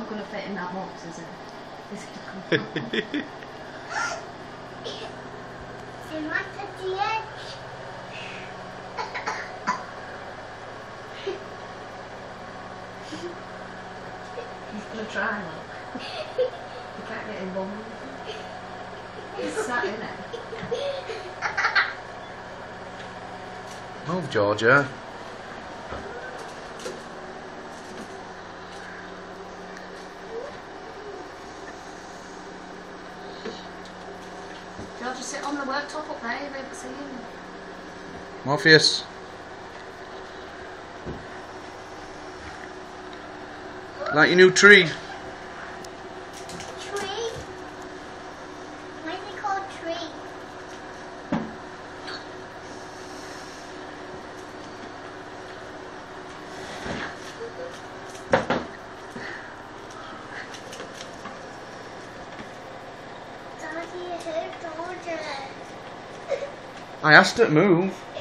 not going to fit in that box, is it? It's going to come He's going to try, look. You can't get him one. He's sat in it. Move, Georgia. Georgia, sit on the worktop up there, you'll be able to see him. Morpheus. Like your new tree. Tree? Why is it called tree? Daddy, I heard Georgia. I asked it to move.